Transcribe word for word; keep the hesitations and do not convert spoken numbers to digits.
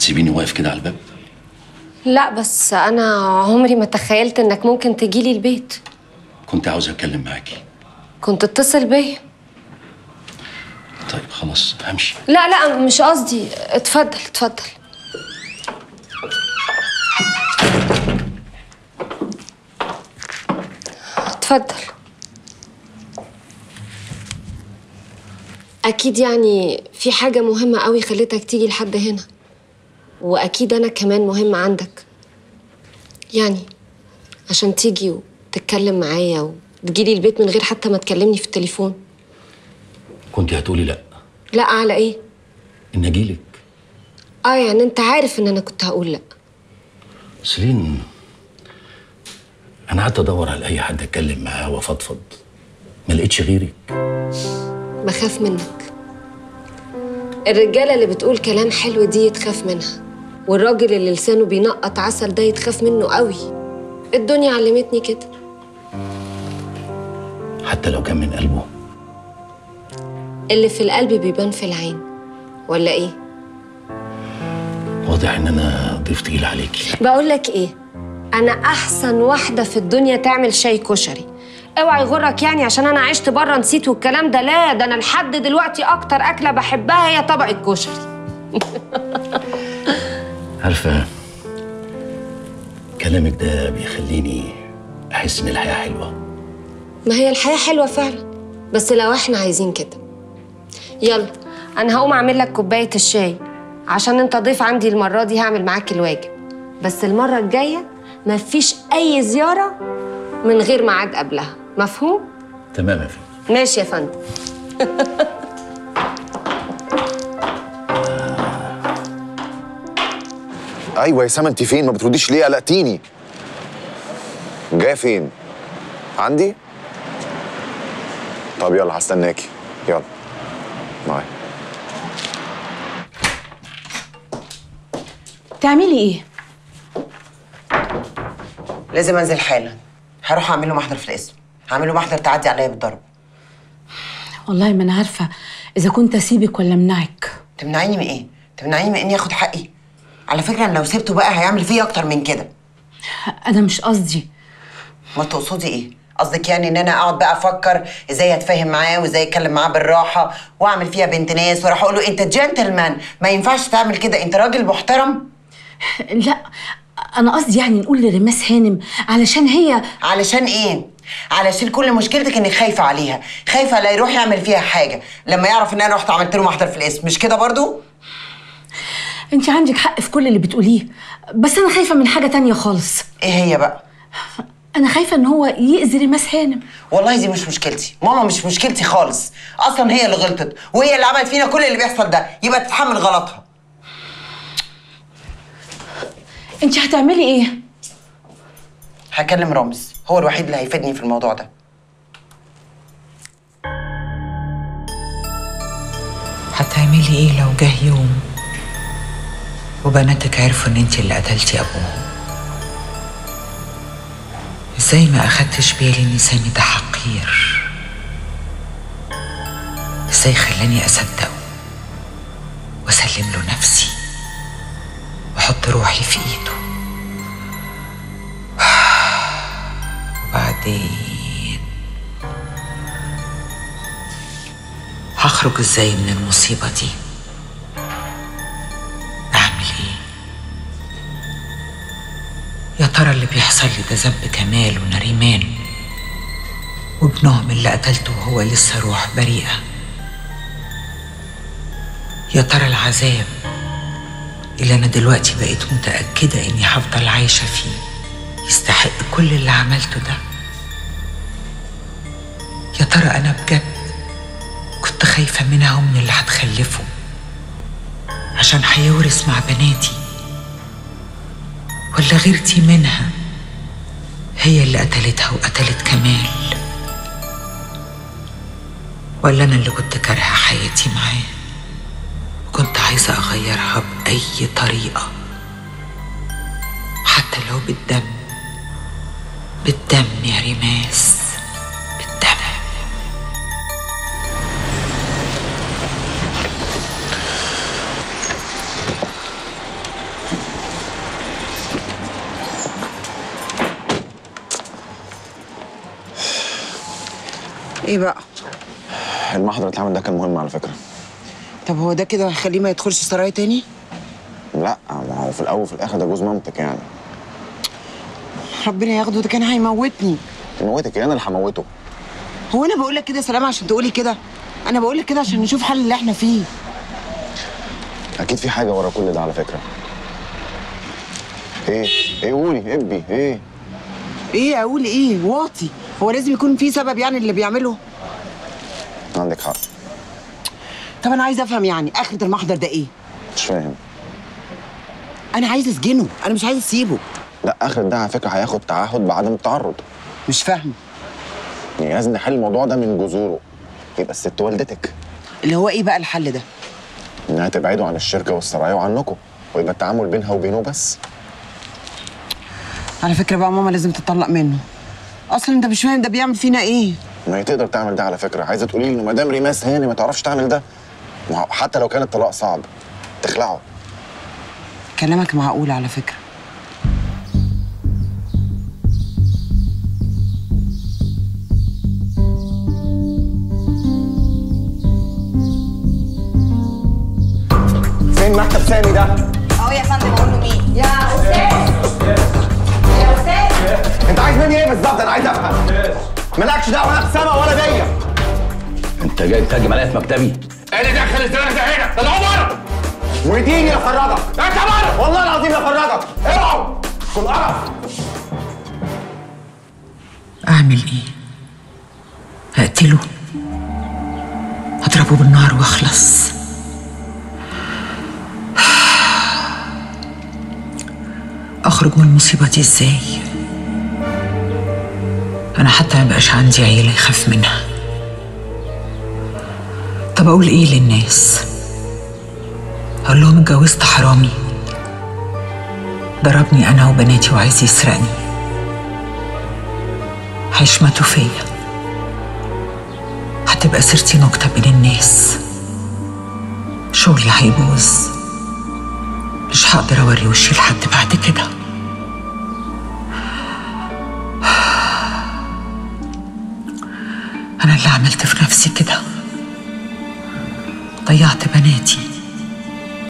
هتسيبيني واقف كده على الباب؟ لا بس انا عمري ما تخيلت انك ممكن تجيلي البيت. كنت عاوز اتكلم معاكي. كنت اتصل بيا. طيب خلاص همشي. لا لا مش قصدي، اتفضل اتفضل. اتفضل. اكيد يعني في حاجة مهمة قوي خلتك تيجي لحد هنا، واكيد انا كمان مهمة عندك، يعني عشان تيجي وتتكلم معايا وتجيلي البيت من غير حتى ما تكلمني في التليفون. كنت هتقولي لا. لا على ايه؟ ان اجيلك. اه يعني انت عارف ان انا كنت هقول لا. سيلين، انا قعدت ادور على اي حد اتكلم معاه وافضفض، ما لقيتش غيرك. بخاف منك. الرجاله اللي بتقول كلام حلو دي يتخاف منها، والراجل اللي لسانه بينقط عسل ده يتخاف منه قوي. الدنيا علمتني كده. حتى لو كان من قلبه؟ اللي في القلب بيبان في العين، ولا ايه؟ واضح ان انا ضيف تقيل عليكي. بقول لك ايه، انا احسن واحده في الدنيا تعمل شاي كشري. اوعى يغرك يعني عشان انا عشت بره نسيت والكلام ده، لا ده انا لحد دلوقتي اكتر اكله بحبها هي طبق الكشري. عارفه كلامك ده بيخليني احس ان الحياه حلوه. ما هي الحياه حلوه فعلا، بس لو احنا عايزين كده. يلا انا هقوم اعمل لك كوبايه الشاي، عشان انت ضيف عندي المره دي هعمل معاك الواجب، بس المره الجايه مفيش اي زياره من غير ميعاد قبلها، مفهوم؟ تمام يا فندم. ماشي يا فندم. ايوه يا سما، انت فين؟ ما بترديش ليه؟ قلقتيني. جايه فين؟ عندي؟ طب يلا هستناكي، يلا معايا. تعملي ايه؟ لازم انزل حالا، هروح اعمل له محضر في القسم، هعمل له محضر تعدي عليا بالضرب. والله ما انا عارفه اذا كنت اسيبك ولا امنعك. تمنعيني من ايه؟ تمنعيني من اني اخد حقي؟ على فكره انا لو سبته بقى هيعمل فيا اكتر من كده. انا مش قصدي. ما تقصدي ايه؟ قصدك يعني ان انا اقعد بقى افكر ازاي اتفاهم معاه وازاي اتكلم معاه بالراحه واعمل فيها بنت ناس واروح اقول له انت جنتلمان ما ينفعش تعمل كده، انت راجل محترم؟ لا انا قصدي يعني نقول لريماس هانم علشان هي. علشان ايه؟ علشان كل مشكلتك انك خايفه عليها، خايفه لا يروح يعمل فيها حاجه لما يعرف ان انا رحت عملت له محضر في القسم، مش كده برضو؟ انت عندك حق في كل اللي بتقوليه، بس انا خايفه من حاجه تانية خالص. ايه هي بقى؟ انا خايفه ان هو يأذي ريماس هانم. والله دي مش مشكلتي، ماما مش مشكلتي خالص، اصلا هي اللي غلطت وهي اللي عملت فينا كل اللي بيحصل ده، يبقى تتحمل غلطها. انت هتعملي ايه؟ هكلم رامز، هو الوحيد اللي هيفيدني في الموضوع ده. هتعملي ايه لو جه يوم وبناتك عرفوا ان انت اللي قتلتي ابوهم؟ ازاي ما اخدتش بالي ان سامي ده حقير؟ ازاي خلاني اصدقه واسلم له نفسي واحط روحي في ايده؟ وبعدين هخرج ازاي من المصيبه دي؟ اعمل ايه؟ يا ترى اللي بيحصل لي ده ذنب كمال ونريمان وابنهم اللي قتلته وهو لسه روح بريئه؟ يا ترى العذاب اللي انا دلوقتي بقيت متاكده اني هفضل عايشه فيه يستحق كل اللي عملته ده؟ يا ترى انا بجد كنت خايفه منها ومن اللي هتخلفه عشان هيورث مع بناتي، ولا غيرتي منها هي اللي قتلتها وقتلت كمال؟ ولا انا اللي كنت كارهه حياتي معاه وكنت عايزه اغيرها باي طريقه، حتى لو بالدم؟ بالدم يا ريماس، بالدم. ايه بقى؟ المحضر اللي اتعمل ده كان مهم على فكره. طب هو ده كده هيخليه ما يدخلش سرايا تاني؟ لا، ما هو في الاول وفي الاخر ده جوز مامتك يعني. ربنا ياخده، ده كان هيموتني. يموتك ايه؟ انا اللي هموته. هو انا بقول لك كده سلام عشان تقولي كده؟ انا بقول لك كده عشان نشوف حل اللي احنا فيه. اكيد في حاجه ورا كل ده على فكره. ايه؟ ايه قولي ابي ايه؟ ايه اقول ايه؟ واطي. هو لازم يكون في سبب يعني اللي بيعمله؟ عندك حق. طب انا عايزه افهم يعني اخرة المحضر ده ايه؟ مش فاهم. انا عايزه اسجنه، انا مش عايزه اسيبه. لا، اخر ده على فكره هياخد تعهد بعدم التعرض. مش فاهمه. يعني لازم نحل الموضوع ده من جذوره. يبقى الست والدتك. اللي هو ايه بقى الحل ده؟ انها تبعده عن الشركه والسرايا وعنكم، ويبقى التعامل بينها وبينه بس. على فكره بقى ماما لازم تطلق منه. اصلا انت مش فاهم ده بيعمل فينا ايه. ما هي تقدر تعمل ده على فكره. عايزه تقولي لي انه مدام ريماس هي اللي ما تعرفش تعمل ده؟ ما هو حتى لو كان الطلاق صعب تخلعه. كلامك معقول على فكره. فين مكتب سامي ده؟ اهو يا فندم. اقول له مين؟ يا استاذ يا استاذ انت عايز مني ايه بالظبط؟ انا عايز افهم. مالكش دعوه لا بسما ولا بيا. انت جاي تهاجم عليا في مكتبي؟ ايه اللي دخل الزباله ده هنا؟ طلعوا بره! واديني افرجك. انت بره! والله العظيم افرجك. اوعوا كل قرف. اعمل ايه؟ اقتله؟ اضربه بالنار واخلص؟ اخرج من المصيبه دي ازاي؟ انا حتى ما بقاش عندي عيله يخاف منها. طب اقول ايه للناس؟ اقول لهم اتجوزت حرامي ضربني انا وبناتي وعايز يسرقني، هيشمتوا فيا، هتبقى سيرتي نكته بين الناس، شغلي هيبوظ، مش هقدر اوري وشي لحد بعد كده. انا اللي عملت في نفسي كده، ضيعت بناتي